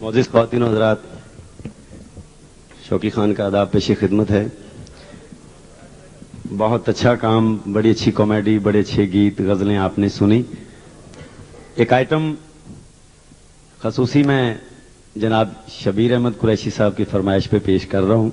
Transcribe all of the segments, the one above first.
मोअज़्ज़िज़ ख़वातीन हज़रात, शौकी खान का आदाब पेश खिदमत है। बहुत अच्छा काम, बड़ी अच्छी कॉमेडी, बड़े अच्छे गीत, गज़लें आपने सुनी। एक आइटम खसूसी मैं जनाब शबीर अहमद कुरैशी साहब की फरमाइश पे पेश कर रहा हूं।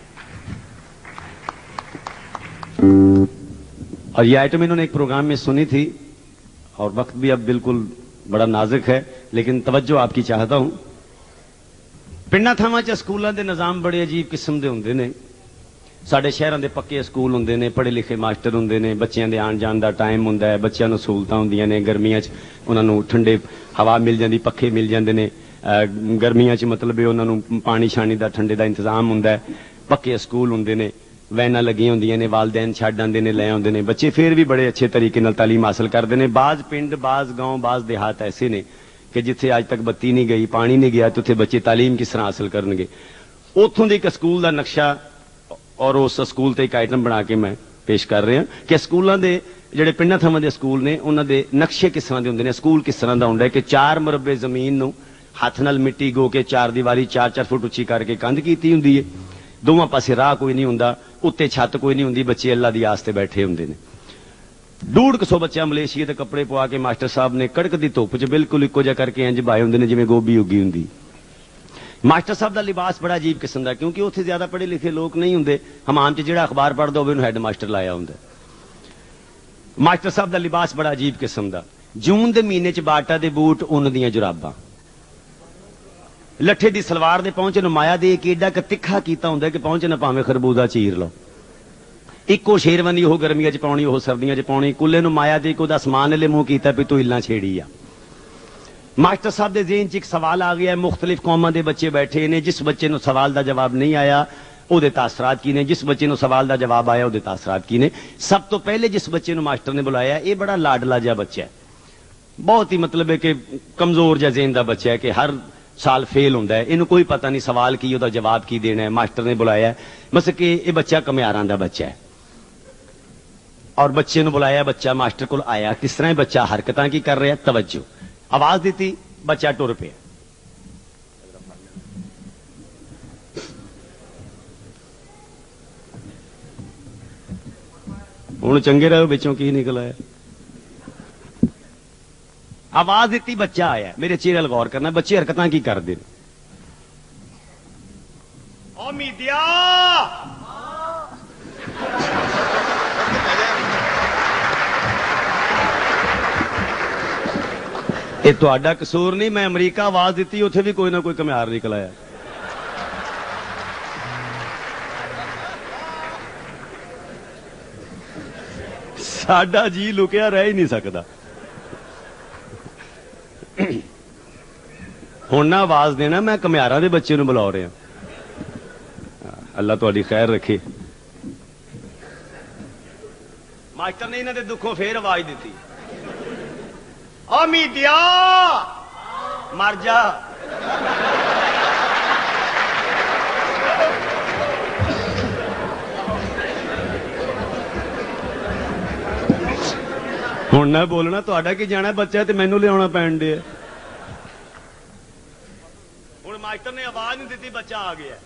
और ये आइटम इन्होंने एक प्रोग्राम में सुनी थी और वक्त भी अब बिल्कुल बड़ा नाजुक है, लेकिन तवज्जो आपकी चाहता हूं। पिंडां थावां च स्कूलों के निज़ाम बड़े अजीब किस्म के होंदे ने। साडे शहरां दे पक्के स्कूल होंदे ने, पढ़े लिखे मास्टर होंदे ने, बच्चों के आन जान का टाइम होंदा है, बच्चों नूं सहूलतां होंदियां ने। गर्मियां च उन्हां नूं ठंडे हवा मिल जाती, पखे मिल जाते हैं। गर्मियां च मतलब उन्हां नूं पानी शानी का ठंडे का इंतजाम होंदा है। पक्के स्कूल होंदे ने, वैनां लगियां होंदियां ने, वालदैन छड्ड आंदे ने, लै आउंदे ने। बच्चे फिर भी बड़े अच्छे तरीके नाल तालीम हासिल करते हैं। बाज़ पिंड, बाज़ गांव, बाज़ देहात ऐसे ने कि जिथे अज तक बत्ती नहीं गई, पानी नहीं गया, तो उत्थे बच्चे तालीम किस तरह हासिल करनगे। उत्थों के एक स्कूल का नक्शा और उस स्कूल ते एक आइटम बना के मैं पेश कर रहा कि स्कूलों के ਜਿਹੜੇ ਪਿੰਡਾਂ ਥਾਵਾਂ ਦੇ ਸਕੂਲ ਨੇ ਉਹਨਾਂ ਦੇ ਨਕਸ਼ੇ ਕਿਸ ਤਰ੍ਹਾਂ ਦੇ ਹੁੰਦੇ ਨੇ। ਸਕੂਲ ਕਿਸ ਤਰ੍ਹਾਂ ਦਾ ਹੁੰਦਾ ਹੈ ਕਿ 4 ਮੁਰੱਬੇ ਜ਼ਮੀਨ ਨੂੰ ਹੱਥ ਨਾਲ ਮਿੱਟੀ ਗੋ ਕੇ 4 ਦੀਵਾਰੀ 4-4 ਫੁੱਟ ਉੱਚੀ ਕਰਕੇ ਕੰਧ ਕੀਤੀ ਹੁੰਦੀ ਹੈ। ਦੋਵਾਂ ਪਾਸੇ ਰਾਹ ਕੋਈ ਨਹੀਂ ਹੁੰਦਾ, ਉੱਤੇ ਛੱਤ ਕੋਈ ਨਹੀਂ ਹੁੰਦੀ। ਬੱਚੇ ਅੱਲਾ ਦੀ ਆਸ ਤੇ ਬੈਠੇ ਹੁੰਦੇ ਨੇ। 150 ਬੱਚਾ ਮਲੇਸ਼ੀਆ ਦੇ ਕੱਪੜੇ ਪਵਾ ਕੇ ਮਾਸਟਰ ਸਾਹਿਬ ਨੇ ਕੜਕ ਦੀ ਧੁੱਪ 'ਚ ਬਿਲਕੁਲ ਇੱਕੋ ਜਿਹਾ ਕਰਕੇ ਇੰਜ ਬਾਏ ਹੁੰਦੇ ਨੇ ਜਿਵੇਂ ਗੋਭੀ ਉੱਗੀ ਹੁੰਦੀ। ਮਾਸਟਰ ਸਾਹਿਬ ਦਾ ਲਿਬਾਸ ਬੜਾ ਅਜੀਬ ਕਿਸਮ ਦਾ, ਕਿਉਂਕਿ ਉੱਥੇ ਜ਼ਿਆਦਾ ਪੜ੍ਹੇ ਲਿਖੇ ਲੋਕ ਨਹੀਂ ਹੁੰਦੇ। ਹਮਾਮ 'ਚ ਜਿਹੜਾ ਅਖਬਾਰ ਪੜ੍ਹਦਾ ਹੋਵੇ ਉਹਨੂੰ ਹੈੱਡ ਮਾਸਟਰ ਲਾਇਆ ਹੁੰਦਾ। ਮਾਸਟਰ ਸਾਹਿਬ ਦਾ ਲਿਬਾਸ ਬੜਾ ਅਜੀਬ ਕਿਸਮ ਦਾ। ਜੂਨ ਦੇ ਮਹੀਨੇ 'ਚ ਬਾਟਾ ਦੇ ਬੂਟ, ਉੱਨ ਦੀਆਂ ਜੁਰਾਬਾਂ, ਲੱਠੇ ਦੀ ਸਲਵਾਰ ਦੇ ਪਹੁੰਚੇ ਨੂੰ ਮਾਇਆ ਦੇ ਕੇ ਏਡਾ ਕ ਤਿੱਖਾ ਕੀਤਾ ਹੁੰਦਾ ਕਿ ਪਹੁੰਚੇ ਨਾ ਭਾਵੇਂ ਖਰਬੂਜ਼ਾ ਚੀਰ ਲਓ। ਇੱਕੋ ਸ਼ੇਰਵਾਨੀ ਉਹ ਗਰਮੀਆਂ 'ਚ ਪਾਉਣੀ, ਉਹ ਸਰਦੀਆਂ 'ਚ ਪਾਉਣੀ। ਕੁੱਲੇ ਨੂੰ ਮਾਇਆ ਦੇ ਕੇ ਉਹਦਾ ਸਮਾਨ ਲੈ ਮੂੰਹ ਕੀਤਾ ਵੀ ਤੂੰ ਇੱਲਾਂ ਛੇੜੀ ਆ। ਮਾਸਟਰ ਸਾਹਿਬ ਦੇ ਜ਼ਿਹਨ 'ਚ ਇੱਕ ਸਵਾਲ ਆ ਗਿਆ। ਮੁਖਤਲਿਫ ਕੌਮਾਂ ਦੇ ਬੱਚੇ ਬੈਠੇ ਨੇ। ਜਿਸ ਬੱਚੇ ਨੂੰ ਸਵਾਲ ਦਾ ਜਵਾਬ ਨਹੀਂ ਆਇਆ ਉਹਦੇ ਤਾਸਰਾਤ ਕੀ ਨੇ, ਜਿਸ ਬੱਚੇ ਨੂੰ ਸਵਾਲ ਦਾ ਜਵਾਬ ਆਇਆ ਉਹਦੇ ਤਾਸਰਾਤ ਕੀ ਨੇ। ਸਭ ਤੋਂ ਪਹਿਲੇ ਜਿਸ ਬੱਚੇ ਨੂੰ ਮਾਸਟਰ ਨੇ ਬੁਲਾਇਆ, ਇਹ ਬੜਾ ਲਾਡਲਾ ਜਿਹਾ ਬੱਚਾ ਹੈ, ਬਹੁਤ ਹੀ ਮਤਲਬ ਹੈ ਕਿ ਕਮਜ਼ੋਰ ਜਿਹਾ ਜ਼ਿਹਨ ਦਾ ਬੱਚਾ ਹੈ ਕਿ ਹਰ ਸਾਲ ਫੇਲ ਹੁੰਦਾ ਹੈ। ਇਹਨੂੰ ਕੋਈ ਪਤਾ ਨਹੀਂ ਸਵਾਲ ਕੀ, ਉਹਦਾ ਜਵਾਬ ਕੀ ਦੇਣਾ ਹੈ। ਮਾਸਟਰ ਨੇ ਬੁਲਾਇਆ ਬਸ ਕਿ ਇਹ ਬੱਚਾ ਕਮਿਆਰਾਂ ਦਾ ਬੱਚਾ ਹੈ ਔਰ ਬੱਚੇ ਨੂੰ ਬੁਲਾਇਆ। ਬੱਚਾ ਮਾਸਟਰ ਕੋਲ ਆਇਆ। ਕਿਸ ਤਰ੍ਹਾਂ ਇਹ ਬੱਚਾ ਹਰਕਤਾਂ ਕੀ ਕਰ ਰਿਹਾ, ਤਵੱਜੋ। ਆਵਾਜ਼ ਦਿੱਤੀ, ਬੱਚਾ ਟੁਰ ਪਿਆ। ਹੁਣ ਚੰਗੇ ਰਹੋ, ਵਿੱਚੋਂ ਕੀ ਨਿਕਲ ਆਇਆ। ਆਵਾਜ਼ ਦਿੱਤੀ, ਬੱਚਾ ਆਇਆ। ਮੇਰੇ ਚਿਹਰੇ ਵੱਲ ਗੌਰ ਕਰਨਾ, ਬੱਚੇ ਹਰਕਤਾਂ ਕੀ ਕਰਦੇ ਨੇ। ਓ ਮੀਡੀਆ, ਇਹ ਤੁਹਾਡਾ ਕਸੂਰ ਨਹੀਂ। ਮੈਂ ਅਮਰੀਕਾ ਆਵਾਜ਼ ਦਿੱਤੀ, ਉੱਥੇ ਵੀ ਕੋਈ ਨਾ ਕੋਈ ਘੁਮਿਆਰ ਨਿਕਲ ਆਇਆ। ਸਾਡਾ ਜੀ ਲੁਕਿਆ ਰਹਿ ਹੀ ਨਹੀਂ ਸਕਦਾ। ਹੁਣ ਨਾ ਆਵਾਜ਼ ਦੇਣਾ, ਮੈਂ ਘੁਮਿਆਰਾਂ ਦੇ ਬੱਚੇ ਨੂੰ ਬੁਲਾ ਰਿਹਾ। ਅੱਲਾ ਤੁਹਾਡੀ ਖੈਰ ਰੱਖੇ। ਮਾਸਟਰ ਨੇ ਇਹਨਾਂ ਦੇ ਦੁੱਖੋਂ ਫੇਰ ਆਵਾਜ਼ ਦਿੱਤੀ, ਓ ਮੀਡੀਆ ਮਰ ਜਾ। ਹੁਣ ਨਾ ਬੋਲਣਾ, ਤੁਹਾਡਾ ਕੀ ਜਾਣਾ, ਬੱਚਾ ਤੇ ਮੈਨੂੰ ਲਿਆਉਣਾ ਪੈਣ ਦੇ। ਹੁਣ ਮਾਸਟਰ ਨੇ ਆਵਾਜ਼ ਨਹੀਂ ਦਿੱਤੀ, ਬੱਚਾ ਆ ਗਿਆ।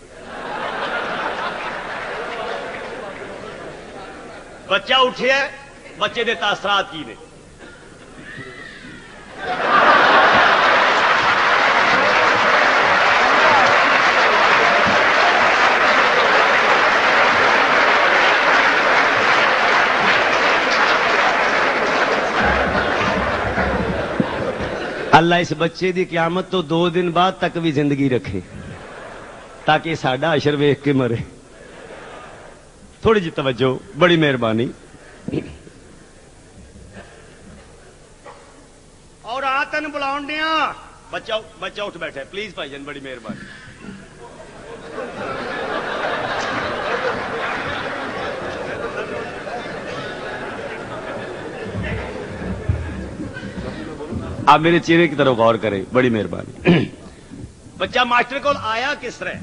ਬੱਚਾ ਉੱਠਿਆ, ਬੱਚੇ ਦੇ ਤਾਸਰਾਤ ਕੀ ਨੇ। अल्लाह इस बच्चे की क्यामत तो 2 दिन बाद तक भी जिंदगी रखे ताकि साडा अशर वेख के मरे। थोड़ी जी तवज्जो, बड़ी मेहरबानी। और आ तेन बुलाउण दिया। बच्चा उठ बैठा, प्लीज भाईजान, बड़ी मेहरबानी। आप मेरे चेहरे की तरफ गौर करें, बड़ी मेहरबानी। बच्चा मास्टर को आया किस तरह।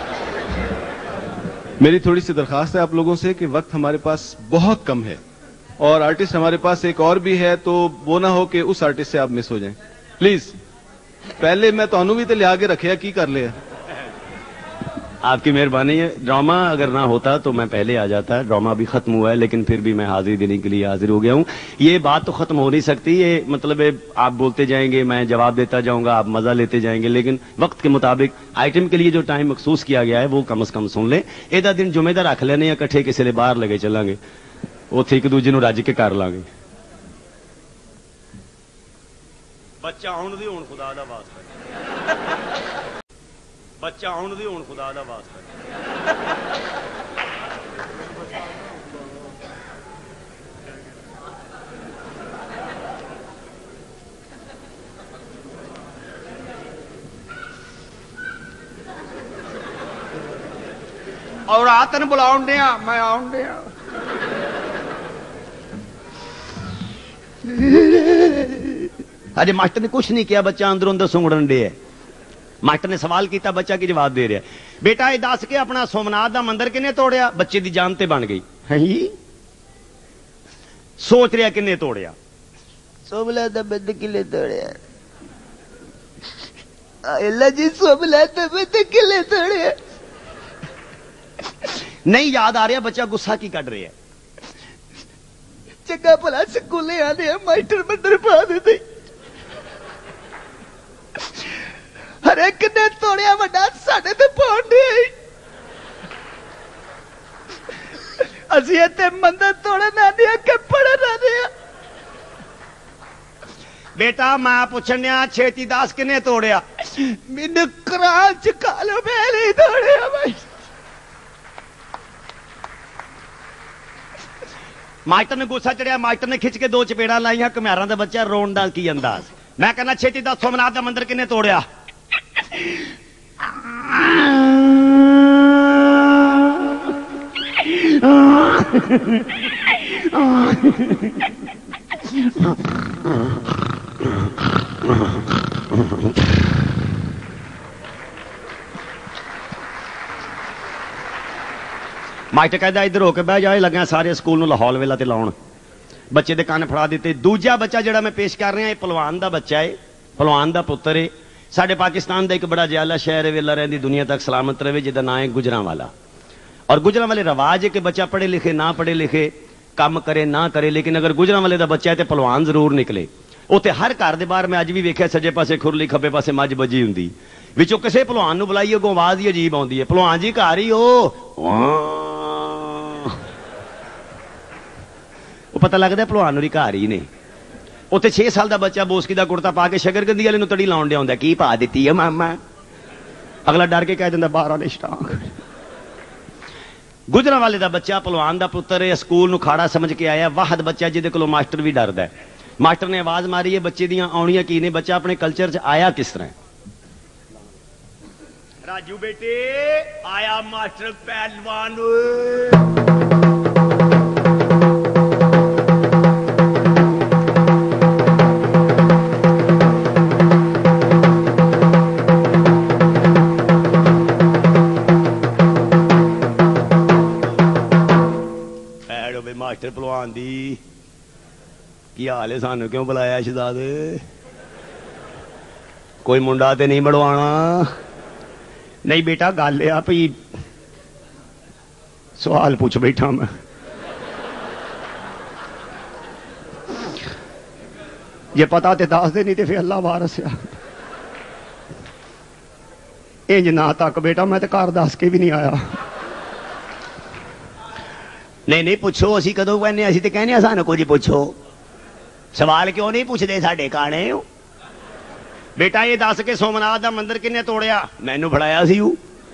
मेरी थोड़ी सी दरखास्त है आप लोगों से कि वक्त हमारे पास बहुत कम है, اور آرٹسٹ ہمارے پاس ایک اور بھی ہے, تو وہ نہ ہو کہ اس آرٹسٹ سے آپ مس ہو جائیں پلیز. پہلے میں تہنوں بھی تو لیا کے رکھے کی کر لیا. آپ کی مہربانی ہے. ڈرامہ اگر نہ ہوتا تو میں پہلے آ جاتا. ڈرامہ ابھی ختم ہوا ہے لیکن پھر بھی میں حاضری دینے کے لیے حاضر ہو گیا ہوں. یہ بات تو ختم ہو نہیں سکتی, یہ مطلب ہے آپ بولتے جائیں گے, میں جواب دیتا جاؤں گا, آپ مزہ لیتے جائیں گے, لیکن وقت کے مطابق آئٹم کے لیے جو ٹائم مخصوص کیا گیا ہے وہ کم از کم سن لیں. ایدا دن جمعے دا رکھ لینے کٹھے کسی لیے باہر لگے چلیں گے, اتنے ایک دوجے رج کے کر لیں گے. بچہ آن دی ہون خدا دا واسطہ, بچہ آن دی ہون خدا دا واسطہ. اور آ تین بلاؤن دیا, میں آن دیا. اجے ماسٹر نے کچھ نہیں کیا, بچہ اندر اندر سنگڑن دے ہے. ماسٹر نے سوال کیتا, بچہ کی جواب دے رہا ہے. بیٹا یہ دس کے اپنا سومناتھ دا مندر کنے توڑیا؟ بچے دی جان تے بن گئی. سوچ رہا کنے توڑیا؟ سومناتھ دا مندر کنے توڑیا؟ اللہ جی سومناتھ دا مندر کنے توڑیا؟ نہیں یاد آ رہا. بچہ غصہ کی کٹ رہا ہے. چنگا بھلا سکولے آنے ماسٹر مندر پا دے, ہر ایک نے توڑیا وڈا ساڈے تے پاؤن دے. اسی تے مندر توڑن آنے کہ پڑھن آنے. بیٹا میں پوچھنیا چھیتی داس کنے توڑیا؟ مینوں قرآن چکا لو, میں نہیں توڑیا بھائی. ماسٹر نے غصہ چڑھیا, ماسٹر نے کھچ کے دو چپیڑا لائیاں. کمیاراں دا بچہ رون دا کی انداز. میں کہنا چھیتی دا سومناتھ دا مندر کنے توڑیا؟ ماسٹر کہدا ادھر ہو کے بہ جائے, لگا سارے سکول نو لاہور ویلا تے لاؤن. بچے دے کان پھڑا دیتے. دوجا بچہ جڑا میں پیش کر رہا, یہ پہلوان دا بچہ ہے, پہلوان دا پتر ہے. ساڈے پاکستان دا ایک بڑا جیالا شہر ہے, ویلا رہندی دنیا تک سلامت رہے, جہدا نام ہے گجراں والا. اور گجراں والے رواج ہے کہ بچہ پڑھے لکھے نہ پڑھے لکھے, کام کرے نہ کرے, لیکن اگر گجراں والے دا بچہ ہے تے پہلوان ضرور نکلے. اتنے ہر گھر دے باہر میں اج بھی ویکھیا سجے پاسے کھرلی کھبے پاسے مجھ بجی ہوندی, وچوں کسے پہلوان نو بلائیے اگوں آواز ہی عجیب آندی ہے, پہلوان جی گھر ہی ہو. وہ پتہ لگتا ہے پہلوان نوری گھر ہی نے. اتنے 6 سال دا بچہ بوسکی دا کرتا پا کے شکر گندی والے تڑی لاؤن دیا ہوندا, کی پا دیتی ہے ماما؟ اگلا ڈر کے کہہ دینا 12 نے سٹانگ. گجراں والے دا بچہ پہلوان دا پتر ہے, سکول نو کھاڑا سمجھ کے آیا. واحد بچہ جہدے کولوں ماسٹر بھی ڈردا ہے. ماسٹر نے آواز ماری ہے, بچے دیاں آنیاں کی نے, بچہ اپنے کلچر چ آیا کس طرح؟ راجو بیٹے آیا ماسٹر پہلوان. ماسٹر پہلوان دی کی حال ہے, سانو کیوں بلایا شہزاد؟ کوئی منڈا تے نہیں بڑوانا؟ نہیں بیٹا گل ہے پی, سوال پوچھ بیٹھا میں. جے پتا تے دس دے, نہیں تے پھر اللہ وارس آ. انج نہ تک بیٹا, میں تے گھر دس کے بھی نہیں آیا. نہیں پوچھو, اسی کدو کہنے, اسی تے کہنے سانو کچھ پوچھو. سوال کیوں نہیں پوچھتے ساڈے کانے؟ بیٹا یہ دس کے سومناتھ دا مندر کنے توڑیا؟ مینوں فڑایا سی.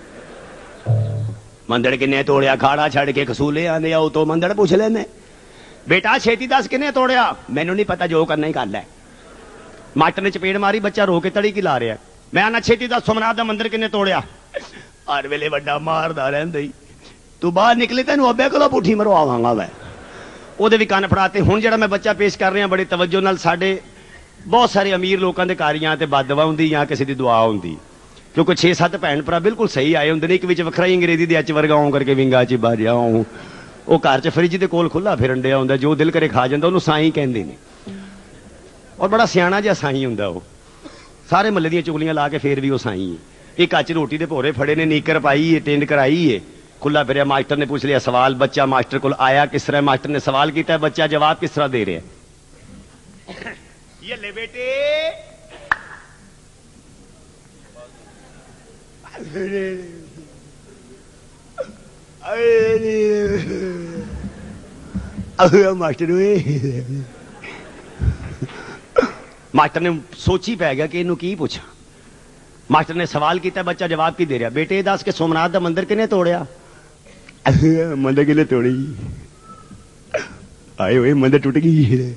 مندر کنے توڑیا؟ کھاڑا چھڑ کے کسولے آنے آؤ تو مندر پوچھ لینے. بیٹا چھیتی دس کنے توڑیا؟ مینوں نہیں پتا, جو کرنا ہی کر لے. ماسٹر نے چپیڑ ماری, بچہ رو کے تڑی کی لا رہا ہے. میں آنا چھیتی دس سومناتھ دا مندر کنے توڑیا؟ ہر ویلے وڈا ماردا رہندا ہی. تو باہر نکلے تینوں ابے کولوں پٹھی مرواواں گا. میں وہ بھی کان پڑاتے. ہوں جڑا میں بچہ پیش کر رہا بڑی توجہ نال, ساڈے بہت سارے امیر لوگوں کے کاریاں تے بدوا ہوں یا کسی کی دعا ہوں, کیونکہ 6-7 بھن بھرا بالکل صحیح آئے ہوں. ایک وچ وکھرا ہی انگریزی دے اچ ورگا آؤں کر کے ونگا چ باجا ہوں, ਉਹ ਘਰ 'ਚ ਫਰਿੱਜ ਦੇ ਕੋਲ ਖੁੱਲਾ ਫਿਰਨ ਡਿਆ ਹੁੰਦਾ, ਜੋ ਦਿਲ ਕਰੇ ਖਾ ਜਾਂਦਾ, ਉਹਨੂੰ ਸਾਈਂ ਕਹਿੰਦੇ ਨੇ। ਔਰ ਬੜਾ ਸਿਆਣਾ ਜਿਹਾ ਸਾਈਂ ਹੁੰਦਾ ਉਹ, ਸਾਰੇ ਮੱਲੇ ਦੀਆਂ ਚੁਗਲੀਆਂ ਲਾ ਕੇ ਫੇਰ ਵੀ ਉਹ ਸਾਈਂ ਹੈ। ਇੱਕ ਕੱਚ ਰੋਟੀ ਦੇ ਭੋਰੇ ਫੜੇ ਨੇ, ਨੀਕਰ ਪਾਈ ਹੈ, ਟਿੰਡ ਕਰਾਈ ਹੈ, ਖੁੱਲਾ ਫਿਰਿਆ। ਮਾਸਟਰ ਨੇ ਪੁੱਛ ਲਿਆ ਸਵਾਲ, ਬੱਚਾ ਮਾਸਟਰ ਕੋਲ ਆਇਆ ਕਿਸ ਤਰ੍ਹਾਂ, ਮਾਸਟਰ ਨੇ ਸਵਾਲ ਕੀਤਾ, ਬੱਚਾ ਜਵਾਬ ਕਿਸ ਤਰ੍ਹਾਂ ਦੇ ਰਿਹਾ। یہ لے بیٹے ماسٹر نے سوچی پی گیا کہ انہوں کی پوچھا۔ ماسٹر نے سوال کیتا، بچہ جواب کی دے رہا، بیٹے دس کے سومناتھ دا مندر کنے توڑیا؟ مندر کنے توڑی؟ آئے ہوئے مندر ٹوٹ گئی۔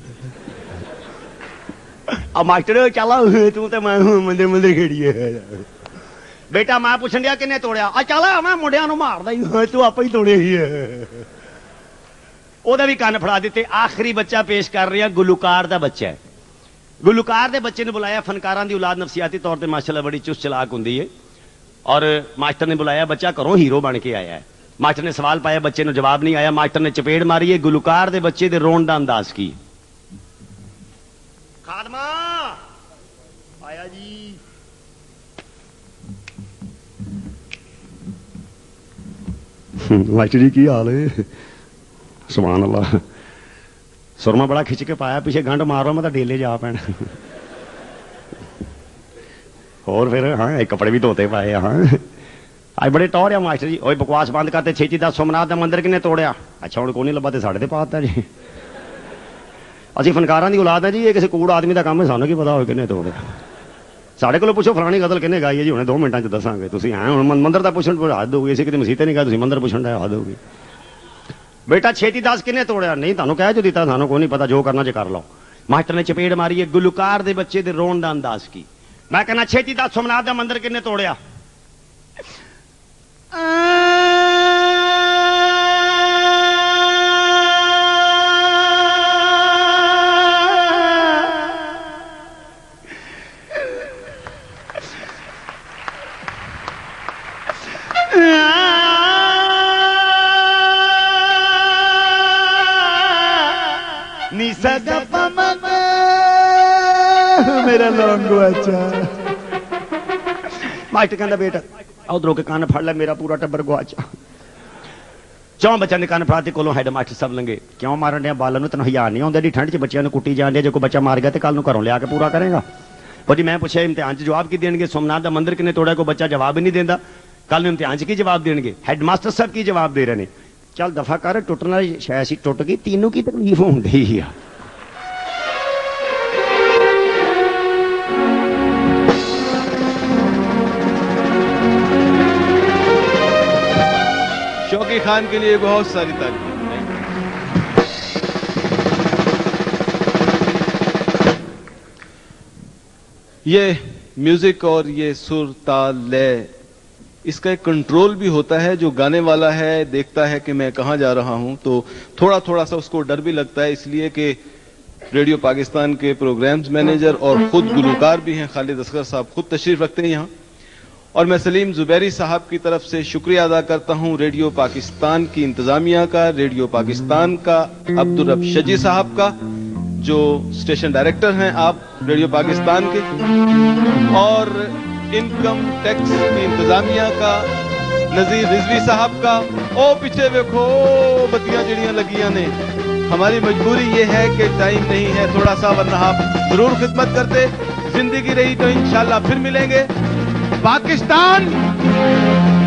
ماسٹر چلا مندر مندر کھیڑی ہے، بیٹا میں پوچھن دیا کنے توڑیا؟ چلا میں منڈیا نو مار دا، تو آپ ہی توڑے ہی ہے۔ وہ بھی کان پھڑا دیتے۔ آخری بچہ پیش کر رہے ہیں، گلوکار دا بچہ ہے۔ گلوکار دے بچے نے بلایا، فنکاراں دی اولاد نفسیاتی طور تے ماشاءاللہ بڑی چست چلاک ہوندی ہے، اور ماسٹر نے بلایا، بچہ گھروں ہیرو بن کے آیا ہے۔ ماسٹر نے سوال پایا، بچے نے جواب نہیں آیا، ماسٹر نے چپیڑ ماری ہے، گلوکار دے بچے دے رون دا انداز کی۔ خادمہ آیا جی، ماسٹر جی کی حال ہے؟ سبحان اللہ، سرما بڑا کھچ کے پایا، پیچھے گنڈ مار رہا میں تو ڈیلے جا پینا۔ اور پھر ہاں کپڑے بھی دھوتے پائے، ہاں اج بڑے ٹور ہے ماسٹر جی۔ اوے بکواس بند کرتے، چھیتی دس سومناتھ دا مندر کنے توڑیا؟ اچھا ہوں کو نہیں لبا تے ساڑے تے پاتا جی، اسی فنکاراں دی اولاد ہے جی، یہ کسی کوڑ آدمی دا کام ہے، سانوں کی پتا ہوئے کنے توڑیا؟ ساڑے کو پوچھو فلانی غزل کنے گائی ہے جی، ہنے 2 منٹاں چ دساں گے۔ تسی ہیں ہن مندر دا پوچھن پر حد ہو گئی، اسی کتے مسیتے نہیں گئے، تسی مندر پوچھن دا حد ہو گئی۔ بیٹا چھیتی دس کنے توڑیا؟ نہیں تانوں کہہ جو دیتا، سانوں کوئی نہیں پتا، جو کرنا جے کر لو۔ ماسٹر نے چپیڑ ماری ہے، گلوکار دے بچے دے رون دا انداز کی۔ میں کہنا چھیتی دس سومناتھ دا مندر کنے توڑیا؟ میرا لونگو اچھا۔ ماسٹر کہندا بیٹا ادھروں کے کان پھڑ لے، میرا پورا ٹبر گواچا۔ 4 بچوں نے کان پھڑاتے، کولوں ہیڈ ماسٹر سب لنگے، کیوں مارن دیا بالوں؟ تینوں ہزار نہیں آਉਂਦਾ ڈی ٹھنڈ 'ਚ بچیاں نوں کٹی جان دیا، جو کوئی بچہ مار گیا تے کل نوں گھروں لیا کے پورا کرے گا۔ وہ جی میں پوچھا امتحان 'ਚ جواب کی دین گے؟ سومناتھ دا مندر کنے توڑا؟ کوئی بچہ جواب ہی نہیں دیندا، کل نوں امتحان 'ਚ کی جواب دین گے؟ ہیڈ ماسٹر صاحب کی جواب دے رہے نے۔ چل دفعہ کر، ٹوٹنا شاید سی ٹوٹ گئی، تینوں کی تکلیف ہوندی ہے۔ شوقی خان کے لیے بہت ساری تعریف۔ یہ میوزک اور یہ سر تال لے، اس کا ایک کنٹرول بھی ہوتا ہے۔ جو گانے والا ہے دیکھتا ہے کہ میں کہاں جا رہا ہوں، تو تھوڑا تھوڑا سا اس کو ڈر بھی لگتا ہے، اس لیے کہ ریڈیو پاکستان کے پروگرامز مینیجر اور خود گلوکار بھی ہیں خالد اصغر صاحب، خود تشریف رکھتے ہیں یہاں۔ اور میں سلیم زبیری صاحب کی طرف سے شکریہ ادا کرتا ہوں ریڈیو پاکستان کی انتظامیہ کا، ریڈیو پاکستان کا، عبدالرب شجی صاحب کا جو اسٹیشن ڈائریکٹر ہیں آپ ریڈیو پاکستان کے، اور انکم ٹیکس کی انتظامیہ کا نذیر رضوی صاحب کا۔ او پیچھے دیکھو بتیاں جڑیاں لگیاں نے، ہماری مجبوری یہ ہے کہ ٹائم نہیں ہے تھوڑا سا، ورنہ آپ ضرور خدمت کرتے۔ زندگی رہی تو انشاءاللہ پھر ملیں گے۔ پاکستان